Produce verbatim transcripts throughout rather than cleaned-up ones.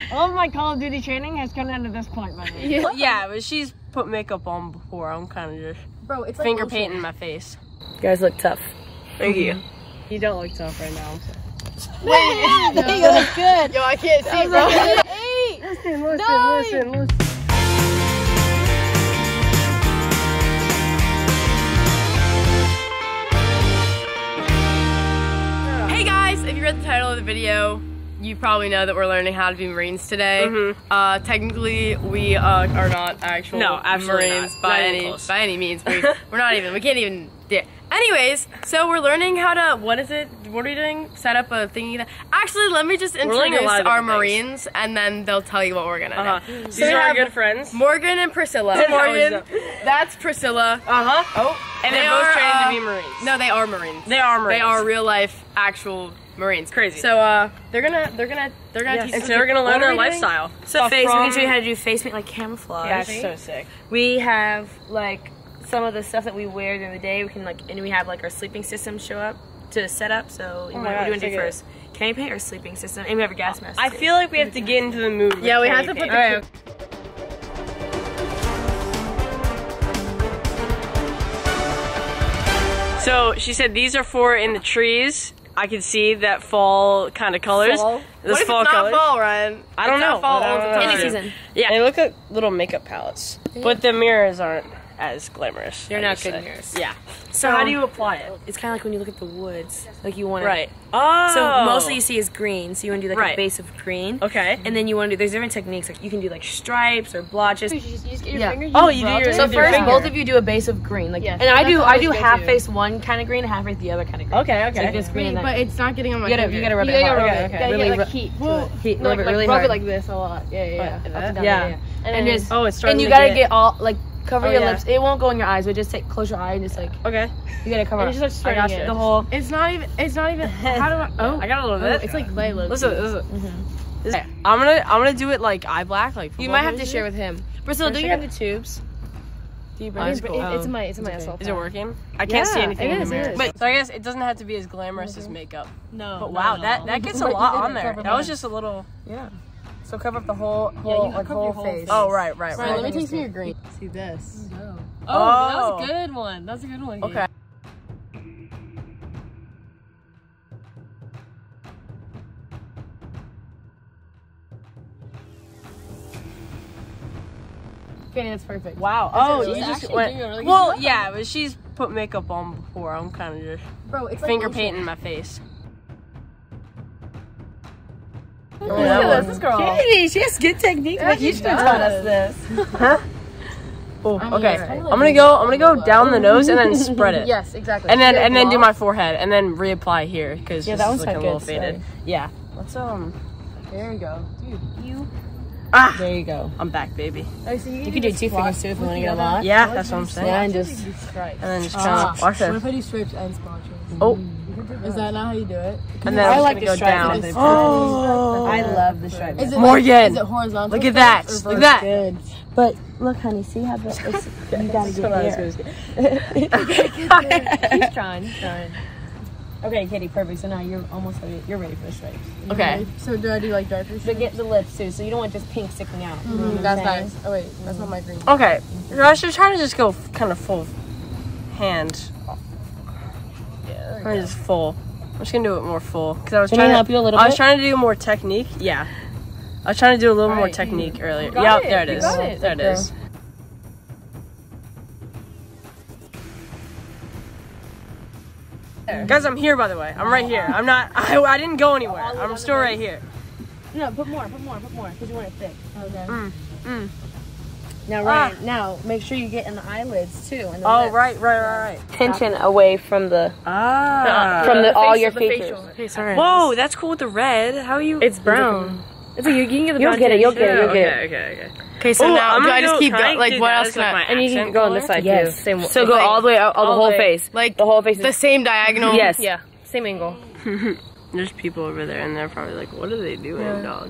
All of my Call of Duty training has come down to this point, by the way. Yeah. yeah, but she's put makeup on before. I'm kind of just Bro, it's like finger lotion. painting my face. You guys look tough. Thank you. You don't look tough right now. Wait, no. You look good. Yo, I can't see, bro. Eight. Listen, listen, Nine. listen, listen. Hey guys, if you read the title of the video, you probably know that we're learning how to be Marines today. Mm-hmm. Uh, technically, we uh, are not actual No, absolutely Marines not. by Not even any close. by any means. We, we're not even. We can't even. Yeah. Anyways, so we're learning how to. What is it? What are you doing? Set up a thingy. That, actually, let me just learning a introduce lot of our different Marines, and then they'll tell you what we're gonna Uh-huh. do. These So we are our have good friends. Morgan and Priscilla. Morgan, that's Priscilla. Uh huh. Oh, and They they're both are, trained uh, to be Marines. No, they are Marines. They are Marines. They are real life actual Marines. Crazy. So uh, they're gonna they're gonna they're gonna Yes. teach And us. so we're gonna learn what are our we doing? lifestyle. So Uh, face, we from- can show you how to do face paint like camouflage. Yeah, it's so sick. We have like some of the stuff that we wear during the day. We can like, and we have like our sleeping system show up to set up. So Oh what my do God, you want to take do it. first? Candy paint or sleeping system? And we have a gas mask. I feel like we have to get into the mood. with Yeah, we have candy to put paint. the. So she said these are for in the trees. I can see that fall kind of colors. Fall? This What if fall it's not colors. fall, Ryan? I don't It's know. not fall I all don't the know. time. Any season. Yeah, they look like little makeup palettes, but the mirrors aren't as glamorous. They're I not guess good say. mirrors. Yeah. So how do you apply it? It's kind of like when you look at the woods. Like you want to. Right. Oh. So mostly you see is green. So you want to do like Right. a base of green. Okay. And then you want to do. There's different techniques. Like you can do like stripes or blotches. You just, you just get your Yeah. finger. Oh, you do your- So you do your first, finger. both of you do a base of green. Like, Yes, and I that's do. what I I do always go half to. face one kind of green, half face the other kind of green. Okay. So Okay. like this green. and Wait, that. but it's not getting on my You gotta, finger. you gotta rub You it gotta hard. rub it. Okay, You gotta really get, like, rub- heat. Well, heat, No, rub like, it really rub hard. it like this a lot. Yeah, yeah, yeah. Like Up that? and down, Yeah. yeah, yeah. And, And just Oh, it's starting and you to gotta get- get all like cover Oh, your yeah. lips. It won't go in your eyes, but just take close your eye and just like Okay. you gotta cover. And you just I start got spreading you. it. The whole. It's not even. It's not even. How do I? Oh, I got a little oh, bit. it's like clay. Look. Listen, listen. This- I'm gonna I'm gonna do it like eye black, like You might have to share with him. Priscilla, do you have the tubes? Do you It bring is, it? it, it's in my. It's in my assault. Is it working? I can't see Yeah, anything it in is, the it mirror. is. But so I guess it doesn't have to be as glamorous as makeup. No. But wow, that that gets a But you lot didn't on there. cover That was mine. just a little. Yeah. So cover up the whole, Yeah, whole you like cover whole your whole face. face. Oh right, right, Ryan, right. let me taste your green. See this. Oh. Oh, that was a good one. That's a good one. Gabe. Okay. Okay, that's perfect. Wow. Oh, She's you just actually went. doing a really good Well, job. yeah, but she's put makeup on before. I'm kind of just Bro, it's like finger lotion. painting my face. Look at this, this girl. Katie, she has good technique. Yeah, Like you she should have taught us does. this. Huh? Oh, I mean, okay. it's kinda I'm like gonna go. I'm gonna go down the nose and then spread it. Yes, exactly. And then Get a and then do gloss. my forehead and then reapply here because Yeah, this that is one's looking not a little good, faded. Yeah. Let's um. There you go, dude. You. Ah. There you go. I'm back, baby. Oh, so you, You could do two fingers too if you want to get a lot. Yeah, that's what I'm saying. Yeah, and just. stripes. And then just Ah. kind of wash What it. if I do stripes and splotches? Oh, Is that not how you do it? and then I I'm like just the gonna go stripes. down. Oh, I love the stripes. Is it Morgan, Like, is it horizontal? look at that. stripes or Look at that. vertical? Good. But look, honey, see how the it's, you gotta That's what I was get gonna there. say. He's trying, he's trying. Okay, Katie, perfect. So now you're almost ready. You're ready for the stripes. Okay. So do I do like darker But stripes? get the lips too, so you don't want just pink sticking out. You know what I'm That's saying? nice. Oh wait, that's not my green. Okay. So I should try to just go kind of full hand. Yeah, Or just full. I'm just gonna do it more full because I was Can trying I to help you a little I was bit? trying to do more technique. Yeah. I was trying to do a little more Alright, technique earlier. got Yep, it, there it you is. got it. There it Okay. is. Guys, I'm here by the way. I'm right here. I'm not. I, I didn't go anywhere. I'm still right here. No, put more, put more, put more, because you want it thick. Okay. Mm, mm. Now, Ryan, now make sure you get in the eyelids too. And the Oh lips. right, right, right, right. Tension away from the Ah. from the, all facial- your the features. facial. Hey, sorry. Whoa, that's cool with the red. How are you? It's brown. It's like you, you can get the You'll get it. You'll get it. You'll okay, get it. okay, okay. Okay, so Ooh, now I'm do gonna I just go- keep can I going? Like do what that else as, can like, I? my And you can accent go on this color? side Yes. too. Same. So So go go like- all the way, all, all the all whole the way. face. Like the whole face. The Is, same diagonal. yes. Yeah. Same angle. There's people over there, and they're probably like, "What are they doing, Yeah. dog?"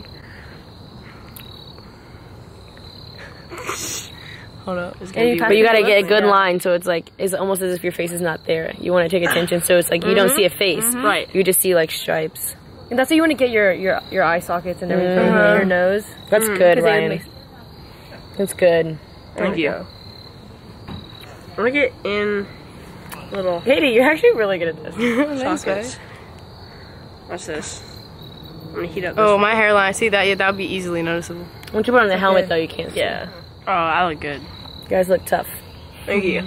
Hold up. It's gonna And you, be but you weird. gotta get a good Yeah. line, so it's like it's almost as if your face is not there. You want to take attention, so it's like you don't see a face. Right. You just see like stripes. And that's how you want to get your, your, your eye sockets and everything Mm-hmm. in your nose. That's Mm, good, 'cause it Ryan. makes- That's good. Thank you. I'm gonna get in little Katie, you're actually really good at this. sockets. Watch this. I'm gonna heat up this. Oh, my hairline. See that? Yeah, that would be easily noticeable. Once you put on the helmet, though, you can't see. Yeah. Oh, I look good. You guys look tough. Thank you.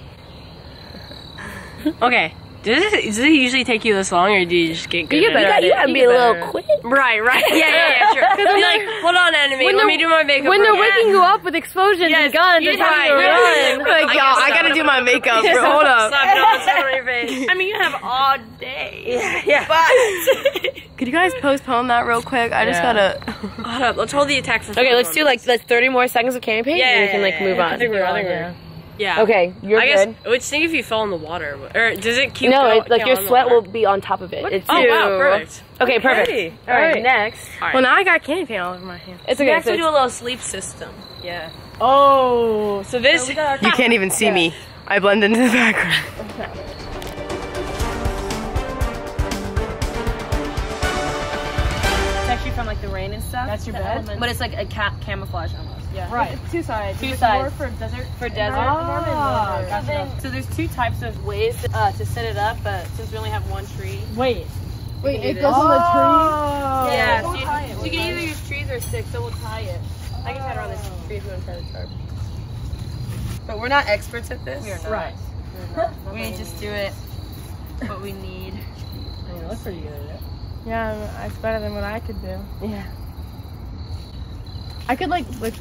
Okay. Does it, does it usually take you this long, or do you just get good You at get better it? at it. You gotta You be get a better little at it. quick. Right, right. Yeah, yeah, yeah, sure. Be like, hold on, enemy. When Let they're- me do my makeup. When they're real waking quick. you up with explosions Yes, and guns, you they're telling right, you to right. run. Like, y'all, I gotta do my makeup. Bro. Hold up. Slap it on, slap it on your face. I mean, you have all day. Yeah, yeah. Could you guys postpone that real quick? I just Yeah. gotta. Hold up. Let's hold the attack for Okay, let's do like let's thirty more seconds of candy paint, Yeah, and we can yeah, like yeah, move yeah. on. I think we're- I think we're- Yeah. Okay, you're I guess. good. Which think if you fell in the water, or does it keep? No, go- it, like go your on the sweat water? will be on top of it. It's Oh two. wow, perfect. Okay, perfect. Alrighty. All right, next. Well, now I got candy paint all over my hand. It's We okay. actually So do a little sleep system. Yeah. Oh, So this. you can't even see me. I blend into the background. It's actually from like the rain and stuff. That's your the bed? elements. But it's like a ca- camouflage almost. Yeah. Right. It's two sides. Two Is it sides. More for desert. For desert. Ah, So, gotcha. then, so there's two types of ways to, uh, to set it up, but since we only have one tree. Wait. Wait, do it this. goes on the Oh. Yeah, We'll so you, tie it, so we'll you can tie either it. use trees or sticks, so we'll tie it. I can tie it around this tree if you want to tie the tarp. But we're not experts at this. We are not. Right. We just do it what we need. I mean, it looks pretty good at it. Yeah, it's better than what I could do. Yeah. I could like like.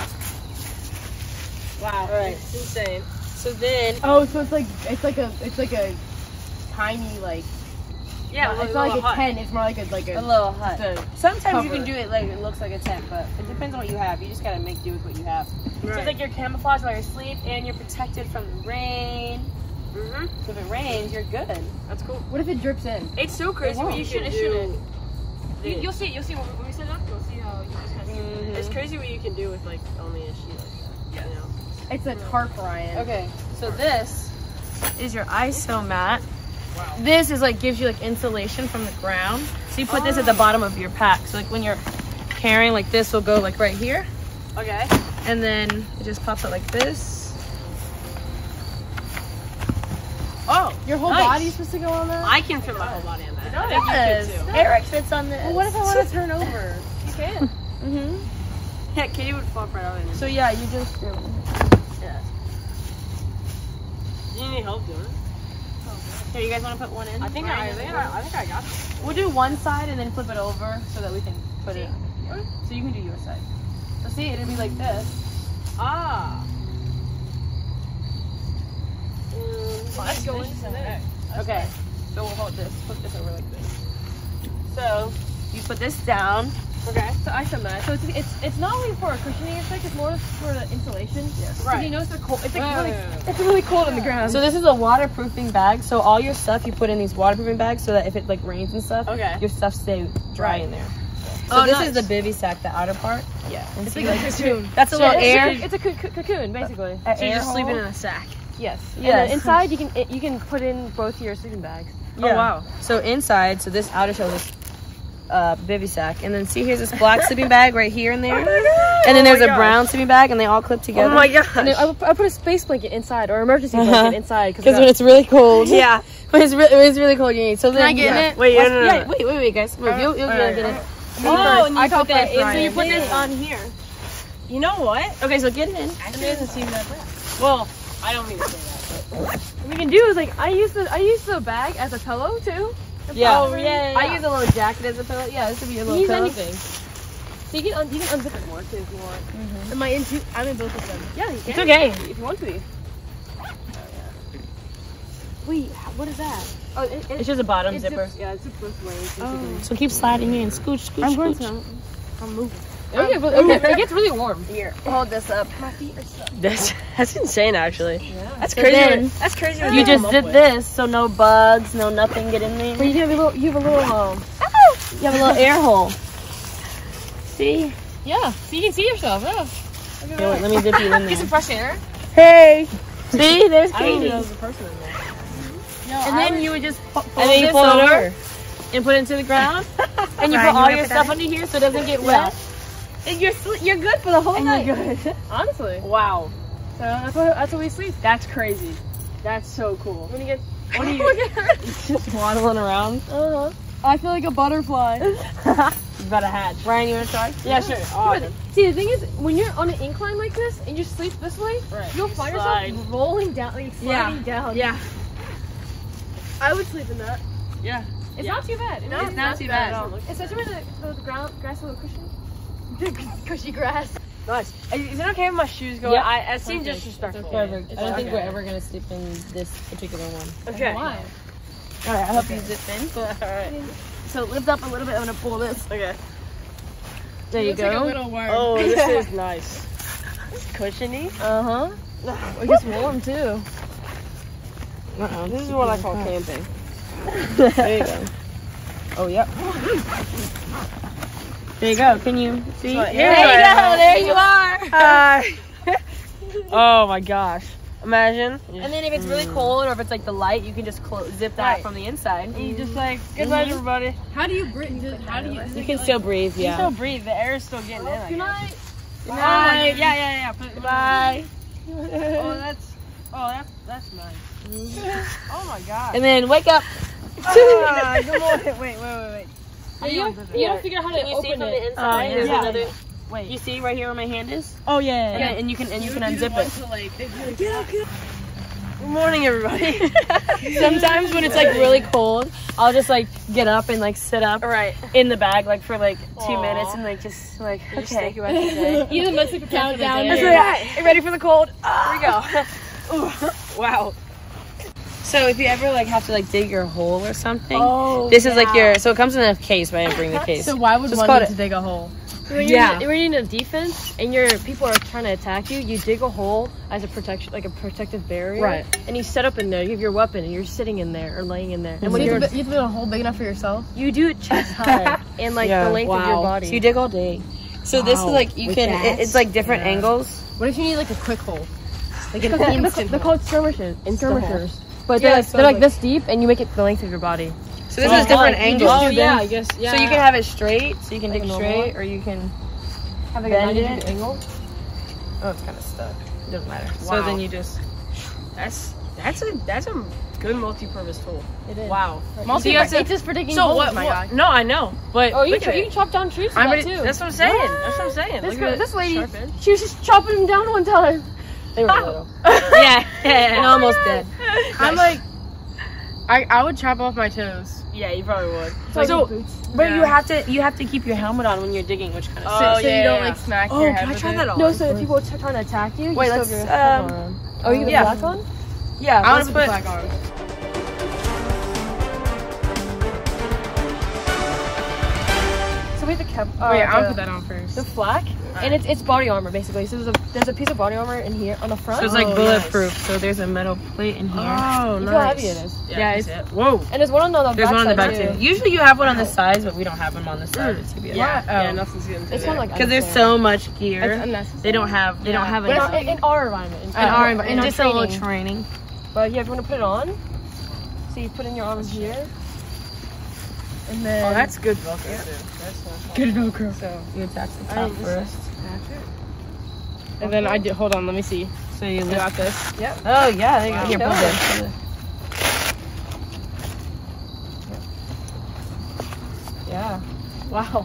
Wow, Alright. it's insane. So then, Oh, so it's like it's like a it's like a tiny like yeah, it's not like a tent. It's more like a like a. A little hut. the Sometimes you cover. can do it like it looks like a tent, but it depends on what you have. You just gotta make do with what you have. So Right. it's like you're camouflaged while you're asleep, and you're protected from the rain. Mhm. So if it rains, you're good. That's cool. What if it drips in? It's so crazy won't. what you It can shouldn't- it do. shouldn't. You, You'll see. You'll see when we set it up. You'll see how you just kind of. Mm-hmm. It's crazy what you can do with like only a sheet like that. You know. It's a tarp, Ryan. Okay, so this is your I S O mat. This is like gives you like insulation from the ground. So you put this at the bottom of your pack. So like when you're carrying, like this will go like right here, Okay. and then it just pops out like this. Oh, Your whole Nice. body's supposed to go on that? I can fit my whole body on that. I think Yes. you could too. Eric fits on this. Well, what if I want to turn over? You can. Mm-hmm. Yeah, Katie would flop right out in it. So yeah, you just. Do you need help doing it? Here, you guys want to put one in? I think I, I think I, I think I got this. We'll do one side and then flip it over so that we can put it. So you can do your side. So see, it'll be like this. Ah. Oh, that's going in there. Okay, so we'll hold this, flip this over like this. So you put this down. Okay. So I said that. So it's, it's it's not only for a cushioning effect. It's more for the insulation. Yes. Right. You notice the cold. It's like Right, really, right, right. it's really cold on the ground. So this is a waterproofing bag. So all your stuff you put in these waterproofing bags so that if it like rains and stuff, Okay. your stuff stay dry in there. So Oh, this nice. is the bivy sack, the outer part. Yeah. And it's see, like a like, cocoon. that's a So little it's air. A, it's a co- co- cocoon basically. So you're just sleeping in a sack. Yes. And Yes. then inside you can it, you can put in both your sleeping bags. Oh wow. So inside, so this outer shell is uh bivy sack, and then see here's this black sleeping bag right here and there, and then there's a brown sleeping bag, and they all clip together. Oh my gosh. And then I, would- I put a space blanket inside or emergency Uh-huh. blanket inside Because when it's really cold. Yeah. When it's, re- when it's really cold, you need. So then I get in yeah. it? Wait, no, no, no. Yeah, wait, wait, wait, guys. Move. You'll, you'll Alright. get it. Oh, and I you got put that first, in. Ryan. So you put Yeah. this on here. You know what? Okay, so get it in. Well, I don't mean to say that, but What we can do is like I use the I use the bag as a pillow too. Yeah. Oh, yeah, yeah, I yeah. use a little jacket as a pillow. Yeah, this would be a little use pillow. anything. So you can un- you can unzip it more too if you want. Mm-hmm. Am I in two? I'm in both of them. Yeah, you can. It's okay. If you want to be. Wait, what is that? Oh, it, it, It's just a bottom it zipper. zips- yeah, it zips both ways. Oh. So keep sliding in. Scooch, scooch, I'm going scooch. to. I'm moving. Okay, but okay, it gets really warm. Here, hold this up. My feet are stuck. that's that's insane actually. That's So crazy. then- what- that's crazy. what You they just come up zip with. this so no bugs, no nothing get in there. But you have a little, you have a little, um, You have a little air hole. See? yeah. So you can see yourself. Yeah. Here, wait, let me zip you in Get there. some fresh air. Hey! See? There's I didn't Katie. know there was a person in there. No, And then you would just fo- fold and then you this fold it over. over. and put it into the ground, and you Ryan, put all you your wanna put stuff that under here so it doesn't get wet. And you're sl- you're good for the whole night. Good. Honestly. Wow. So that's what that's what we sleep. That's crazy. That's so cool. When you get What are you just waddling around? uh-huh. I feel like a butterfly. You got a hatch. Ryan, you want to try? Yeah, sure. Awesome. See, the thing is, when you're on an incline like this and you sleep this way, Right. you'll find Slide. yourself rolling down, like sliding Yeah. down. Yeah. I would sleep in that. Yeah. It's Yeah. not too bad. No, it's not too bad. at all. Especially when the, the ground, grass is a little cushion. Cushy grass. Nice. Is it okay if my shoes go? Yeah. I, I seem disrespectful. Perfect. I don't think okay. we're ever gonna sleep in this particular one. Okay. Why? All right, I hope you zip in. All right. So lift up a little bit. I'm gonna pull this. Okay. There you Looks like a go. little worm. Oh, this is nice. Cushiony. Uh huh. It gets warm too. Uh-oh. This is what I call camping. There you go. Oh, yep. There you go. Can you see? Right, There here you I go. am. There you are. Hi. Oh my gosh. Imagine. And then if it's really cold or if it's like the light, you can just close, zip that Right. from the inside. And you just like, good night, everybody. How do you breathe? How do you? You can still breathe, You yeah. still breathe. The air is still getting in. I Good guess. night. Good night. Yeah, yeah, yeah. Put it, Bye. Oh, that's. Oh, that's that's nice. Oh my god. And then wake up. Ah, good morning. Wait, wait, wait, wait. You, you don't figure out how to you open see from it. the inside? Uh, there's Yeah. another. Wait. You see right here where my hand is? Oh yeah. yeah, And, yeah. then- and you can and you can unzip it. Good morning, everybody. Sometimes when it's like really cold, I'll just like get up and like sit up Right. in the bag like for like two Aw. minutes and like just like Just okay. think about the day. You the most like countdown. That's here. right. You ready for the cold? Here we go. Wow. So if you ever like have to like dig your hole or something, Oh, this is like your. So it comes in a case, but I didn't bring the case. So why would Just one call need it- to dig a hole? When you're, Yeah. in, when you're in a defense and your people are trying to attack you, you dig a hole as a protection, like a protective barrier. Right. And you set up in there. You have your weapon, and you're sitting in there or laying in there. And So when you, you're, have to, bu- you have to build a hole big enough for yourself. you do it chest high and like the length of your body. So you dig all day. So this is Wow. like you With can. that? It, it's like different angles. What if you need like a quick hole? like an instant. They're called skirmishers. Skirmishers. But Yeah, they're, like, so they're like like- this deep, and you make it the length of your body. So this Well, is different you just angles. do Oh yeah, this. I guess. Yeah. So you can have it straight, so you can Like dig a normal straight, or you can. have like bend a ninety it. degree angle. Oh, it's kind of stuck. It doesn't matter. So Wow. then you just. That's that's a that's a good multi-purpose tool. It is. Wow. Multi- So you have to- it's just for digging So holes, what, my what- guy. No, I know. But Oh, you look can, at you it. can chop down trees for I'm that ready, too. that's what I'm saying. That's what I'm saying. This, Look girl, at this lady, sharp edge. she was just chopping him down one time. They were little. yeah, and almost dead. I'm like, I I would chop off my toes. Yeah, you probably would. So, So- boots. But Yeah. you have to you have to keep your helmet on when you're digging, which kind of. Oh, so, so yeah, you don't yeah. like smack Oh, your head can I with try it. that on? No, so if people are t- trying to attack you, you Wait, still let's, have your helmet um, on. Oh, you have yeah. the black on? Yeah, I let's want to put put. black on. So we have the cap. Uh, Wait, I'll the, put that on first. the flak, and it's it's body armor basically. So there's a there's a piece of body armor in here on the front. So it's like Oh, bulletproof. So there's a metal plate in here. Oh, Look nice. how heavy it is. Yeah, Yeah, it's, it's- whoa. Oh, And there's one on the There's back one on the back side too. Usually you have one on the sides, but we don't have them on the side. It's Yeah, yeah. yeah, Oh. nothing's getting through It's kind of like Because there's so much gear. It's unnecessary. They don't have. They don't have But enough. it's in, in our environment. In, In our in environment, our just a little training. training. But yeah, if you want to put it on, so you put in your arms here, and then Oh, that's good Velcro too. That's not good Velcro. so. You attach the I top need this. first. And then I did. Hold on, let me see. So you I lift. got this. Oh yeah, there you Wow. go. Here, Show pull it. this. pull this. Yeah. Wow.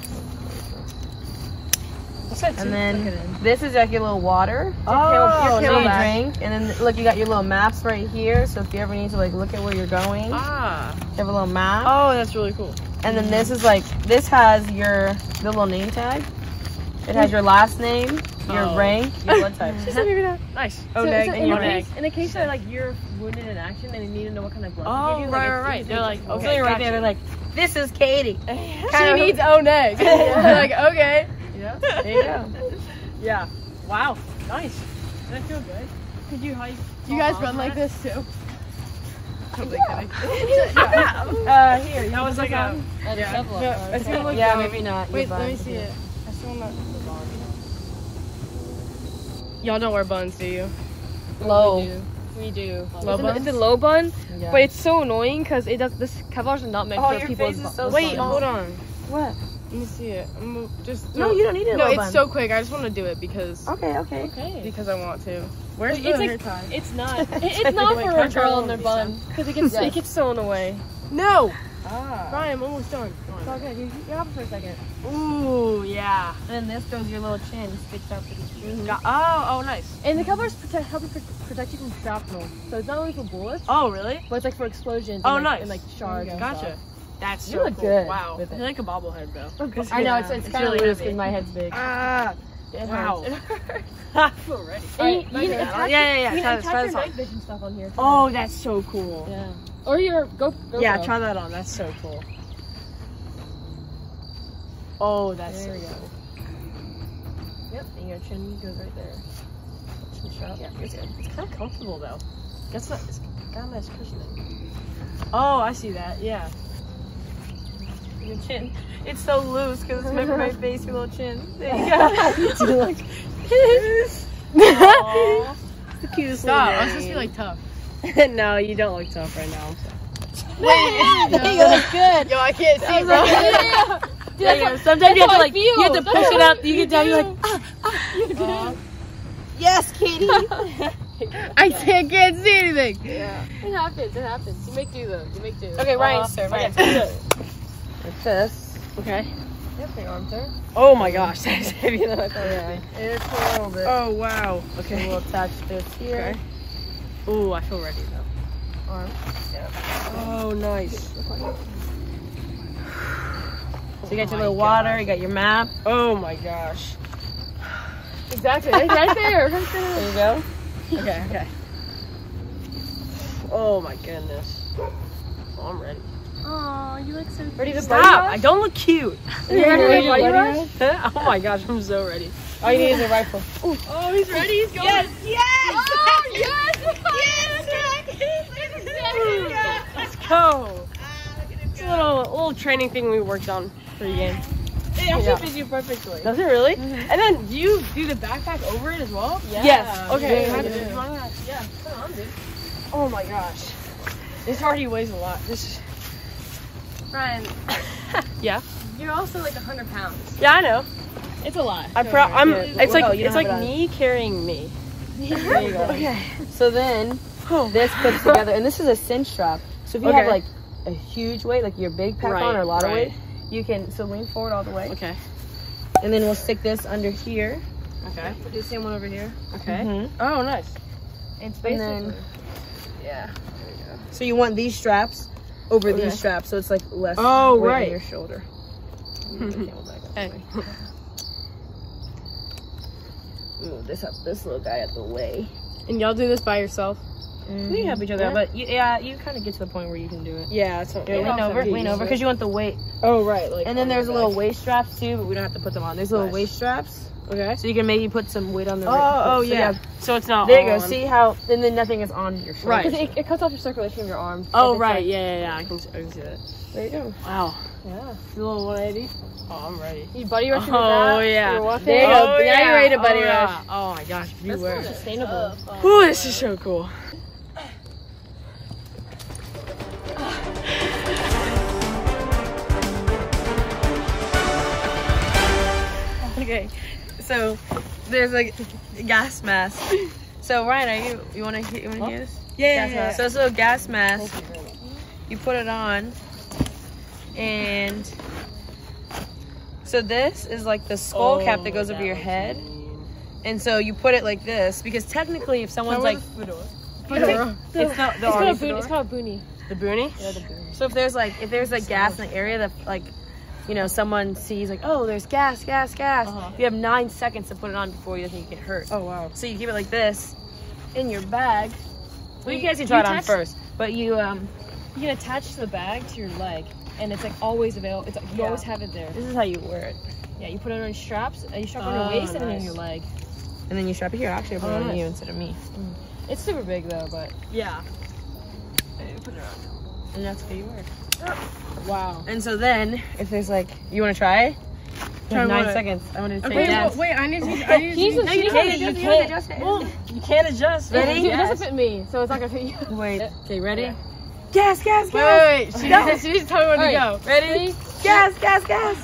And then this is like your little water. Oh, so you nice. drink, and then look, you got your little maps right here. So if you ever need to like look at where you're going, you Ah. have a little map. Oh, that's really cool. And then this is like this has your the little name tag. It has your last name, your Oh. rank, your blood type. Nice. So, Oneg so and in, the Oneg. case, in the case that like you're wounded in action and you need to know what kind of glove Oh, to give you, right, like, right, it's- right. it's- They're like, it's- okay, So you're right gotcha. there. They're like, this is Katie. She needs Oneg. You're like, okay. Yeah. There you go. Yeah. Wow. Nice. That feel good. Could you hike? You guys run like this too? Totally kidding. Uh, here. That was like a. Yeah. Yeah, I feel like Yeah, um, maybe not. Wait, You're let me fine. see it. I still not. Y'all don't wear buns, do you? Low. We do. we do. Low it's, bun? a, it's a low bun, Yeah. but it's so annoying because it does. This Kevlar's not meant Oh, for your people's. face is so Wait, small. hold on. What? Let me see it. I'm gonna just No, you don't need it. No, low it's bun. so quick. I just want to do it because Okay, okay. Okay. because I want to. Where's But the it's hair like tie? it's not. It, it's not Like, for cut a girl your in their own bun because it gets Yes. it gets sewn away. No. Ah. Ryan, I'm almost done. It's all good. You, you have it for a second. Ooh, yeah. And then this goes your little chin, stitched out pretty cute. Got- Oh, oh, nice. And the Kevlar's protect help you pr- protect you from shrapnel. So it's not only for bullets, Oh, really? but it's like for explosions. Oh, and, like, nice. and like shards. and Gotcha. stuff. That's You so look cool. good Wow. with I it. feel like a bobblehead though. I know it's, Yeah. it's, It's kind of really loose heavy. because my head's big. Ah. It Wow. hurts. It hurts. I feel ready. And you, Alright, you back can to that. attach, Yeah, yeah, yeah. You Try can this, attach try your this on. night vision stuff on here. Too. Oh, that's so cool. Yeah. Or your Go. GoPro. Yeah, try that on. That's so cool. Oh, that's There so we go. cool. Yep. And your chin goes right there. Chin strap. Yeah, it's good. It's kind of comfortable though. Guess what? It's got a nice cushioning. Oh, I see that. Yeah. Your chin. It's so loose because it's meant for my face. Your little chin. There you go. Aw. The cutest Stop. little I'm supposed to be like tough. No, you don't look tough right now. I'm sorry. Wait, you look good. Yo, I can't see, bro. There you go. Sometimes you have to like you have to push it up. You get down. You're like, ah. Yes, Katie. I can't, can't see anything. Yeah. It happens. It happens. You make do though. You make do. Okay, Ryan's turn. Ryan's turn. Like this. Okay. Yep. Your arm turn. Oh my gosh, that's heavier than I thought. Yeah. It's a little bit. Oh wow. So Okay. we'll attach this here. Okay. Ooh, I feel ready though. Arm. Oh, nice. So you got Oh your my little water. gosh. You got your map. Oh my gosh. Exactly. Right, right there. Right there. There you go. Okay, okay. Oh my goodness. Oh, I'm ready. Aw, you look so. Ready to Stop! I don't look cute. You ready to buddy rush? Oh my gosh, I'm so ready. All you need is a rifle. Oh, he's ready. He's going. Yes! Yes! Oh yes! Yes! Let's go. It's a little, little training thing we worked on for the game. It actually fits you perfectly. Does it really? And then do you do the backpack over it as well? Yeah. Yes. Okay. Yeah, Have yeah, to- yeah. yeah. Come on, dude. Oh my gosh. This already weighs a lot. This is. Ryan, Yeah. you're also like a hundred pounds. Yeah, I know. It's a lot. I pro- I'm. Yeah, It's well, like you it's don't like have it on. me carrying me. There you go. Okay. So then this clips together, and this is a cinch strap. So if you have Okay. like a huge weight, like your big pack Right, on or a lot of right. weight, you can so lean forward all the way, Okay. and then we'll stick this under here. Okay. Do the same one over here. Okay. Mhm. Oh, nice. It's And basically. then Yeah. so you want these straps over Okay. these straps, so it's like less Oh, weight right. on your shoulder. Hey. Move this up, this little guy out the way. And y'all do this by yourself? We can help each other, Yeah. out, but you, yeah, you kind of get to the point where you can do it. Yeah. That's what. Yeah, lean over, lean over, because you want the weight. Oh, right. Like. And then there's a little waist straps too, but we don't have to put them on. There's little Nice. waist straps, Okay. so you can maybe put some weight on the. Oh, wrist. oh So, yeah. So it's not. There you go. on. See how? And then nothing is on your shoulder. Right. Because it, it cuts off your circulation of your arm. Oh If it's, right. like- Yeah, yeah, yeah. I can. I can see that. There you go. Wow. Yeah. A little one eighty. Oh, I'm ready. You buddy rush Oh, with that. yeah. You're walking. There you go. Oh, Now you're ready to yeah. buddy oh, rush. Yeah. Oh my gosh. Beware. That's sustainable. Ooh, this is so cool. Okay. So there's like a gas mask. So Ryan, are you? You want to? You want to hear this? Yeah, Gas mask. So it's a little gas mask. You put it on, and so this is like the skull Oh, cap that goes over your head. And so you put it like this because technically, if someone's like, Fedora. it's not the It's called, army a boon, fedora. it's called a boonie. The boonie. Yeah, the boonie. So if there's like if there's like gas in the area that like, you know, someone sees like, oh, there's gas, gas, gas. Uh-huh. You have nine seconds to put it on before you think you get hurt. Oh wow. So you keep it like this in your bag. Well, you You- guys can you try it on attach- first, but you um, You can attach the bag to your leg, and it's like always available. It's like, you Yeah. always have it there. this is how you wear it, Yeah, you put it on straps, and you strap it on Oh, your waist and then nice. on your leg. and then you strap it here. Actually, I put Oh, it on nice. you instead of me, It's super big though, but Yeah. and that's how you wear it. Wow. And so then, if there's like, you want to try it? Nine what? seconds. I'm gonna say Okay, yes. wait, I need to. I need to. He's no, a- you he's can't. a- You you can't. can't. Well, you can't adjust. Ready? It It doesn't fit me, so it's not gonna fit you. Wait. Okay, ready? Gas, gas, Wait, gas. wait, wait. She Go. needs, she needs to tell me when to All right, go. ready? Gas, gas, gas.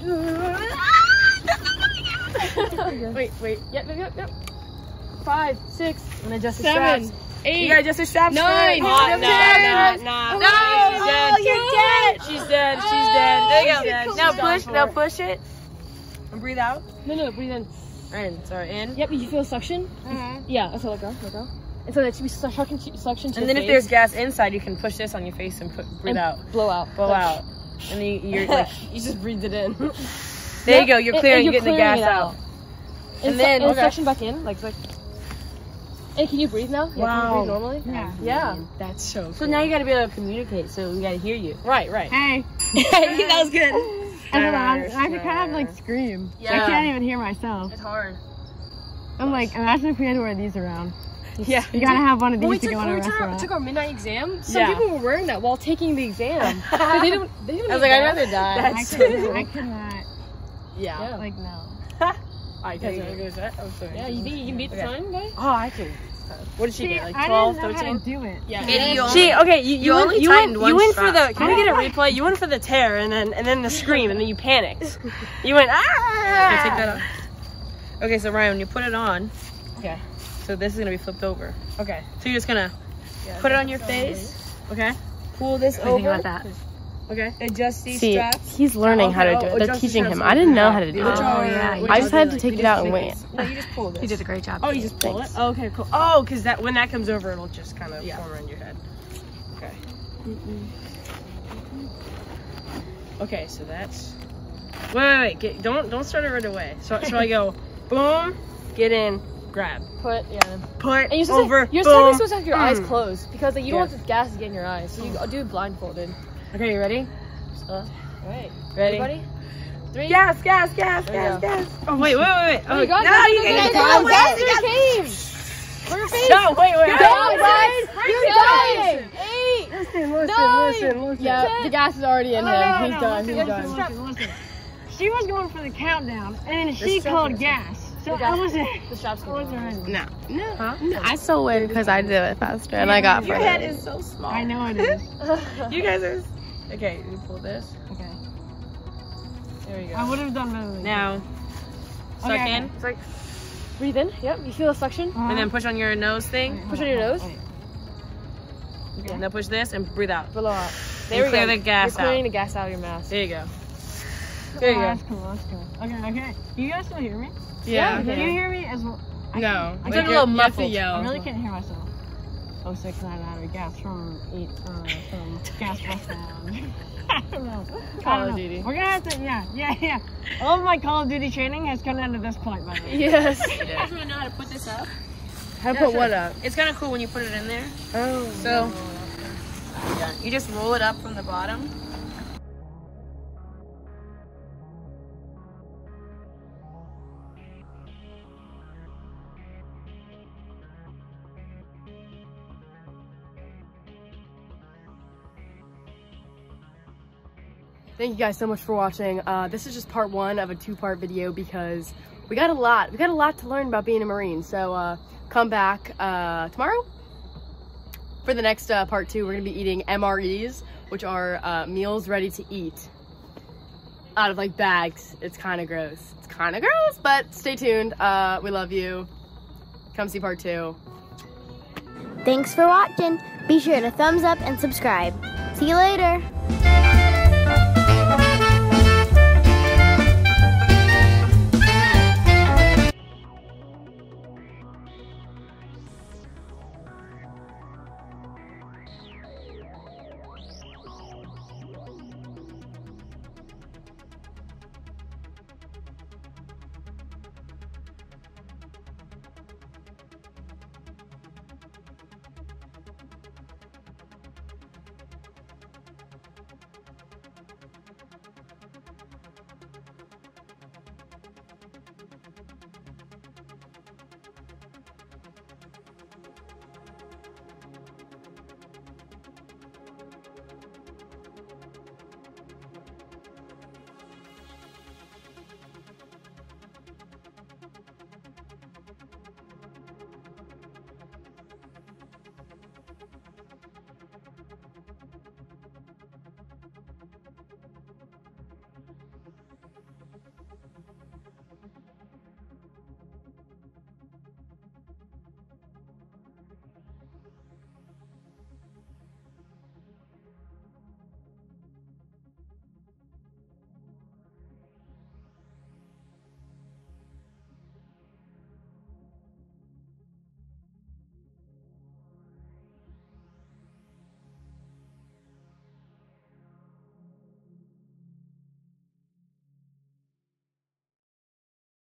Wait, wait. Yep, yep, yep, yep. Five, six, I'm gonna adjust the Seven, straps. eight, You gotta adjust the straps. nine. first. Oh, Ten. no, no, no. No, she's dead. oh, you're dead. She's dead. She's dead. There you She's go. dead. Now She's done push. for. Now push it. And breathe out. No, no, breathe in. In. Sorry, in. Yep, you feel suction? Mhm. Yeah, that's how let go, let go. And so that should be suction, suction to And your then if face there's gas inside, you can push this on your face and put, breathe and out. blow out. Blow out. And then you, you're like, You just breathed it in. there you Yep, go. You're and- clearing. and You're getting the clearing gas it out. And, And then then- and okay. suction back in, like like. And can you breathe now? Yeah, Can you Wow. breathe normally? Yeah. Yeah. That's so cool. So now you gotta be able to communicate. So we gotta hear you. Right, right. Hey. That was good. I don't know. I, I could kind of like scream. I Yeah. can't even hear myself. It's hard. I'm like, imagine if we had to wear these around. Yeah. You gotta have one of these When we to took, go in when a we took our, restaurant. took our midnight exam, some Yeah. people were wearing that while taking the exam. But they don't. They don't I was need like, I'd that. rather die. I That's could, I could not. Yeah. Yeah. Like no. I There can. you go. I'm sorry. Yeah, you think you can beat the Okay. time, guy? Oh, I can. What did she See, get? Like I twelve, didn't know how thirteen? to do it. Yeah. Katie, you She okay. You, you, You went, only you went, tightened one you went for strap. the. Can we get a replay? You went for the tear and then and then the scream and then you panicked. You went ah. Okay, take that off. Okay, so Ryan, when you put it on, Okay. so this is gonna be flipped over. Okay. So you're just gonna put it on your face. Okay. Pull this What do you think over. about that? Okay. Adjust these See, straps. he's learning Okay, how to oh, do it. adjust They're the teaching straps him. like I didn't know that. how to do Which it. are- yeah, which I are just they had to like? take You it just out and make weigh it- it. No, you just pull this. He did a great job. Oh, you just pull Thanks. it? Oh, okay, cool. Oh, because that when that comes over, it'll just kind of Yeah. form around your head. Okay. Okay, so that's. Wait, wait, wait. Get, don't don't start it right away. So so I go, boom, get in, grab, Put yeah. put And you're supposed over, to, you're boom. supposed to have your eyes mm. closed because like you Yeah. don't want the gas to get in your eyes. So you do it blindfolded. Okay, you ready? Uh, Alright. Ready? Everybody? Three. Gas, gas, gas, There gas, you gas. Oh wait, wait, wait, wait. Oh, you got no, it. you got got it. it. Gas, No, gas, wait, gas, came. For your face. No, wait, wait. Go, wait. guys. Keep going. Eight. Listen, listen, Nine. listen, listen. Yeah, the gas is already in No, him. no, He's no, done. listen, He's listen, done. listen, listen. She was going for the countdown, and then she strap called is- gas. So gas- I wasn't. The straps I can wasn't ready. No, no, no. I still win because I did it faster and I got Your further. head is so small. I know it is. You guys are. Okay, you pull this. Okay. There we go. I would have done better than Now, suck Okay, in, It's like, breathe in. Yep. You feel the suction? Uh-huh. and then push on your nose thing. Push on your nose. Okay. Now push this and breathe out. Blow out. And There we clear go. the gas You're clearing out. the gas out of your mask. There you go. Oh, There you go. that's cool. That's cool. Okay, okay. You guys still hear me? Yeah. Can you hear me as well? I No. can't- I It's like can't- a little You have to muffled. I yell. really can't hear myself. Oh six nine nine gas from eight uh, from gas bus down. I don't know. I Call don't of know. Duty. We're gonna have to yeah, yeah, yeah. All of my Call of Duty training has come down to this point, by the way. Yes. You guys want to know how to put this up? How to put what up? It's kind of cool when you put it in there. Oh. So, yeah, you just roll it up from the bottom. Thank you guys so much for watching. Uh, this is just part one of a two-part video because we got a lot. We got a lot to learn about being a Marine. So uh, come back uh, tomorrow for the next uh, part two. We're gonna be eating M R Es, which are uh, meals ready to eat out of like bags. It's kind of gross. It's kind of gross, but stay tuned. Uh, we love you. Come see part two. Thanks for watching. Be sure to thumbs up and subscribe. See you later.